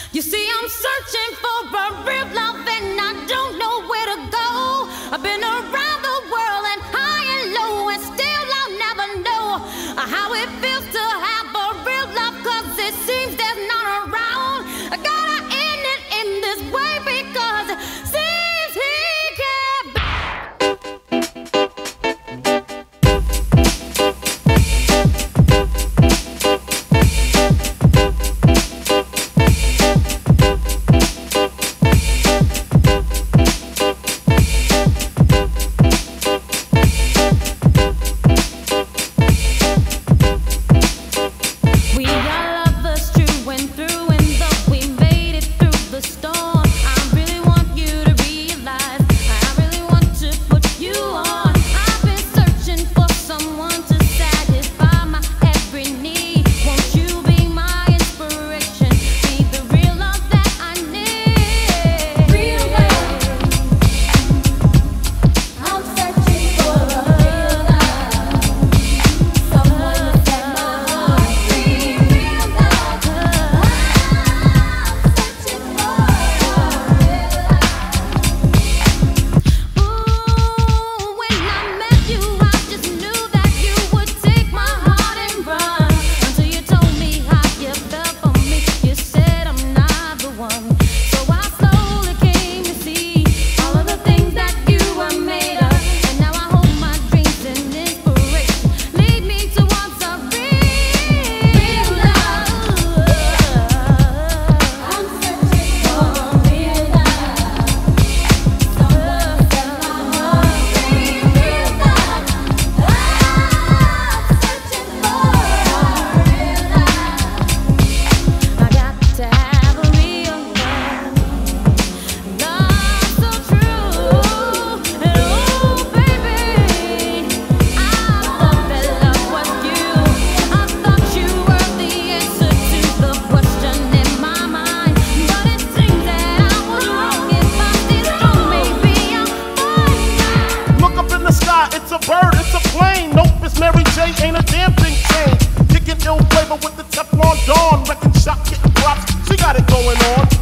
You see, I'm searching for a real love and I don't know where to go. I've been around the world and high and low, and still I'll never know how it feels to have a real love, 'cause it seems there's none around. I gotta end it in this way because it seems he can't. It's a bird, it's a plane. Nope, it's Mary J, ain't a damn thing changed. Kicking ill flavor with the Teflon Dawn. Wrecking shop, getting props, she got it going on.